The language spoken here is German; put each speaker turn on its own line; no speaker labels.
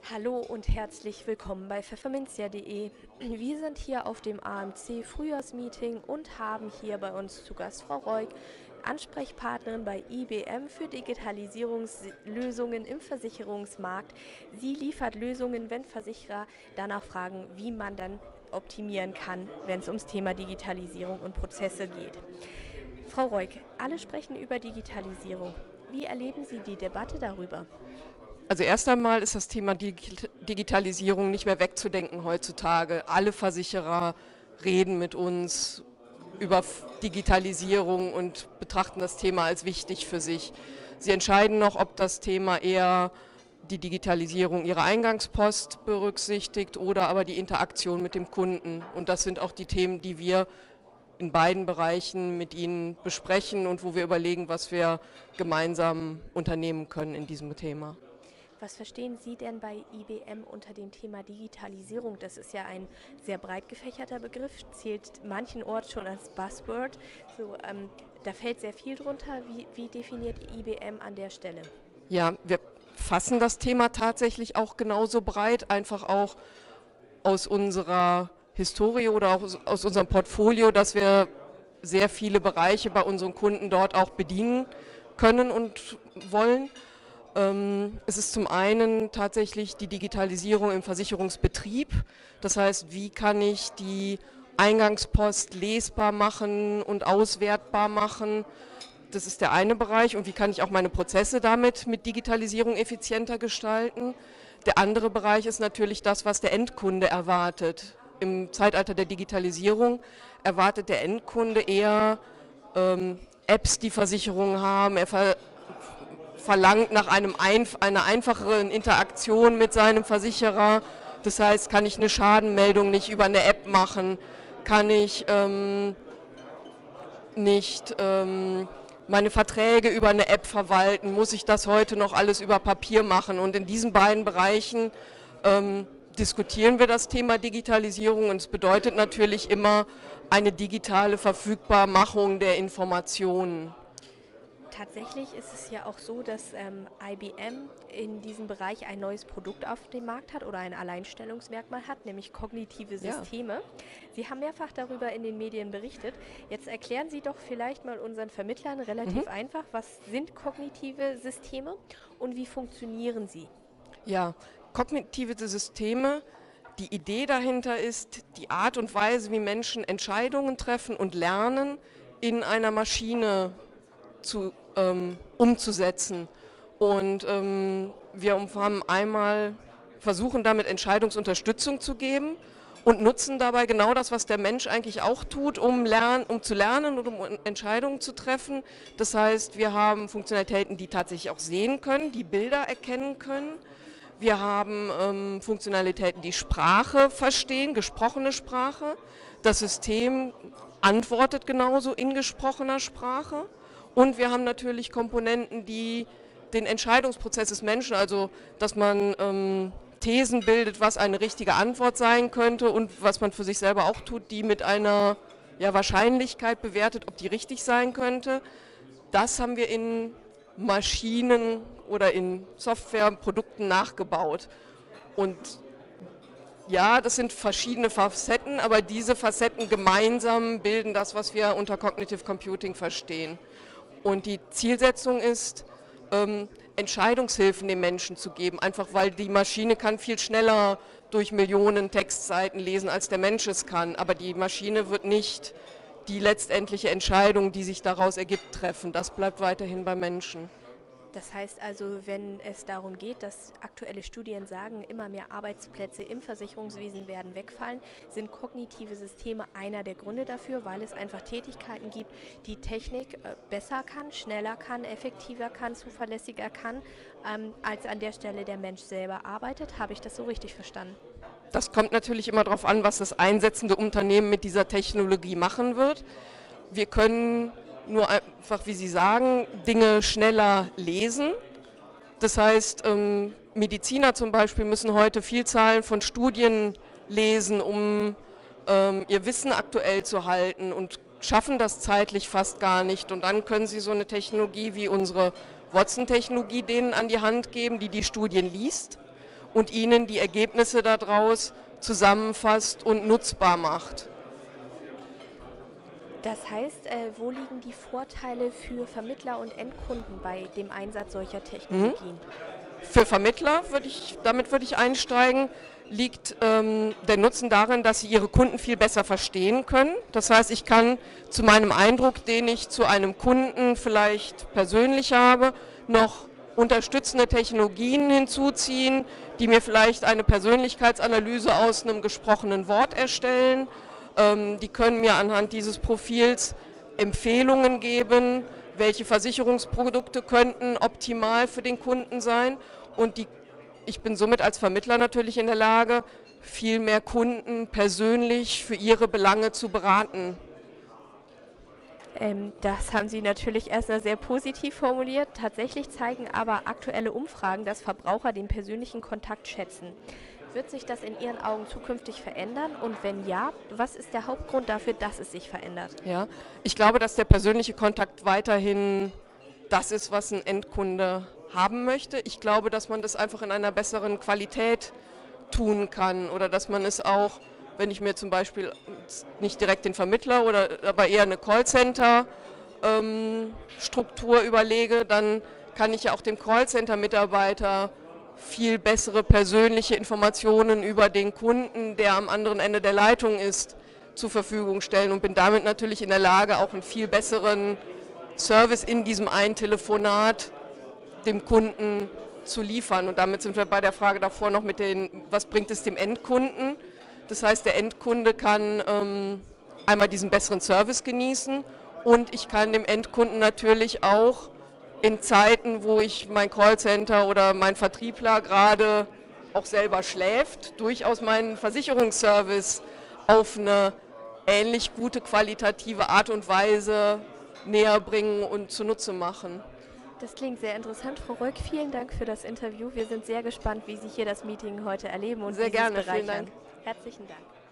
Hallo und herzlich willkommen bei pfefferminzia.de. Wir sind hier auf dem AMC Frühjahrsmeeting und haben hier bei uns zu Gast Frau Reuk, Ansprechpartnerin bei IBM für Digitalisierungslösungen im Versicherungsmarkt. Sie liefert Lösungen, wenn Versicherer danach fragen, wie man dann optimieren kann, wenn es ums Thema Digitalisierung und Prozesse geht. Frau Reuk, alle sprechen über Digitalisierung. Wie erleben Sie die Debatte darüber?
Also erst einmal ist das Thema Digitalisierung nicht mehr wegzudenken heutzutage. Alle Versicherer reden mit uns über Digitalisierung und betrachten das Thema als wichtig für sich. Sie entscheiden noch, ob das Thema eher die Digitalisierung ihrer Eingangspost berücksichtigt oder aber die Interaktion mit dem Kunden. Und das sind auch die Themen, die wir in beiden Bereichen mit Ihnen besprechen und wo wir überlegen, was wir gemeinsam unternehmen können in diesem Thema.
Was verstehen Sie denn bei IBM unter dem Thema Digitalisierung? Das ist ja ein sehr breit gefächerter Begriff, zählt manchenorts schon als Buzzword. Da fällt sehr viel drunter. Wie definiert IBM an der Stelle?
Ja, wir fassen das Thema tatsächlich auch genauso breit, einfach auch aus unserer Historie oder auch aus unserem Portfolio, dass wir sehr viele Bereiche bei unseren Kunden dort auch bedienen können und wollen. Es ist zum einen tatsächlich die Digitalisierung im Versicherungsbetrieb. Das heißt, wie kann ich die Eingangspost lesbar machen und auswertbar machen? Das ist der eine Bereich. Und wie kann ich auch meine Prozesse damit mit Digitalisierung effizienter gestalten? Der andere Bereich ist natürlich das, was der Endkunde erwartet. Im Zeitalter der Digitalisierung erwartet der Endkunde eher Apps, die Versicherungen haben. Er verlangt nach einer einfacheren Interaktion mit seinem Versicherer. Das heißt, kann ich eine Schadenmeldung nicht über eine App machen? Kann ich nicht meine Verträge über eine App verwalten? Muss ich das heute noch alles über Papier machen? Und in diesen beiden Bereichen diskutieren wir das Thema Digitalisierung und es bedeutet natürlich immer eine digitale Verfügbarmachung der Informationen.
Tatsächlich ist es ja auch so, dass IBM in diesem Bereich ein neues Produkt auf dem Markt hat oder ein Alleinstellungsmerkmal hat, nämlich kognitive
Ja.
Systeme. Sie haben mehrfach darüber in den Medien berichtet. Jetzt erklären Sie doch vielleicht mal unseren Vermittlern relativ einfach, was sind kognitive Systeme und wie funktionieren sie?
Ja, kognitive Systeme, die Idee dahinter ist, die Art und Weise, wie Menschen Entscheidungen treffen und lernen, in einer Maschine umzusetzen. Und wir haben einmal versuchen damit Entscheidungsunterstützung zu geben und nutzen dabei genau das, was der Mensch eigentlich auch tut, um zu lernen und um Entscheidungen zu treffen. Das heißt, wir haben Funktionalitäten, die tatsächlich auch sehen können, die Bilder erkennen können. Wir haben Funktionalitäten, die Sprache verstehen, gesprochene Sprache. Das System antwortet genauso in gesprochener Sprache. Und wir haben natürlich Komponenten, die den Entscheidungsprozess des Menschen, also dass man Thesen bildet, was eine richtige Antwort sein könnte und was man für sich selber auch tut, die mit einer Wahrscheinlichkeit bewertet, ob die richtig sein könnte. Das haben wir in Maschinen oder in Softwareprodukten nachgebaut. Und ja, das sind verschiedene Facetten, aber diese Facetten gemeinsam bilden das, was wir unter Cognitive Computing verstehen. Und die Zielsetzung ist, Entscheidungshilfen den Menschen zu geben, einfach weil die Maschine kann viel schneller durch Millionen Textseiten lesen, als der Mensch es kann. Aber die Maschine wird nicht die letztendliche Entscheidung, die sich daraus ergibt, treffen. Das bleibt weiterhin beim Menschen.
Das heißt also, wenn es darum geht, dass aktuelle Studien sagen, immer mehr Arbeitsplätze im Versicherungswesen werden wegfallen, sind kognitive Systeme einer der Gründe dafür, weil es einfach Tätigkeiten gibt, die Technik besser kann, schneller kann, effektiver kann, zuverlässiger kann, als an der Stelle der Mensch selber arbeitet. Habe ich das so richtig verstanden?
Das kommt natürlich immer darauf an, was das einsetzende Unternehmen mit dieser Technologie machen wird. Wir können nur einfach, wie Sie sagen, Dinge schneller lesen. Das heißt, Mediziner zum Beispiel müssen heute Vielzahlen von Studien lesen, um ihr Wissen aktuell zu halten und schaffen das zeitlich fast gar nicht. Und dann können sie so eine Technologie wie unsere Watson-Technologie denen an die Hand geben, die die Studien liest und ihnen die Ergebnisse daraus zusammenfasst und nutzbar macht.
Das heißt, wo liegen die Vorteile für Vermittler und Endkunden bei dem Einsatz solcher Technologien?
Für Vermittler, damit würde ich einsteigen, liegt der Nutzen darin, dass sie ihre Kunden viel besser verstehen können. Das heißt, ich kann zu meinem Eindruck, den ich zu einem Kunden vielleicht persönlich habe, noch unterstützende Technologien hinzuziehen, die mir vielleicht eine Persönlichkeitsanalyse aus einem gesprochenen Wort erstellen. Die können mir anhand dieses Profils Empfehlungen geben, welche Versicherungsprodukte könnten optimal für den Kunden sein. Und ich bin somit als Vermittler natürlich in der Lage, viel mehr Kunden persönlich für ihre Belange zu beraten.
Das haben Sie natürlich erstmal sehr positiv formuliert. Tatsächlich zeigen aber aktuelle Umfragen, dass Verbraucher den persönlichen Kontakt schätzen. Wird sich das in Ihren Augen zukünftig verändern? Und wenn ja, was ist der Hauptgrund dafür, dass es sich verändert?
Ja, ich glaube, dass der persönliche Kontakt weiterhin das ist, was ein Endkunde haben möchte. Ich glaube, dass man das einfach in einer besseren Qualität tun kann oder dass man es auch, wenn ich mir zum Beispiel nicht direkt den Vermittler oder aber eher eine Callcenter-Struktur überlege, dann kann ich ja auch dem Callcenter-Mitarbeiter viel bessere persönliche Informationen über den Kunden, der am anderen Ende der Leitung ist, zur Verfügung stellen und bin damit natürlich in der Lage, auch einen viel besseren Service in diesem einen Telefonat dem Kunden zu liefern. Und damit sind wir bei der Frage davor noch mit was bringt es dem Endkunden? Das heißt, der Endkunde kann einmal diesen besseren Service genießen und ich kann dem Endkunden natürlich auch in Zeiten, wo ich mein Callcenter oder mein Vertriebler gerade auch selber schläft, durchaus meinen Versicherungsservice auf eine ähnlich gute qualitative Art und Weise näher bringen und zunutze machen.
Das klingt sehr interessant, Frau Röck. Vielen Dank für das Interview. Wir sind sehr gespannt, wie Sie hier das Meeting heute erleben und
sehr
wie Sie es
gerne,
bereichern.
vielen Dank.
Herzlichen Dank.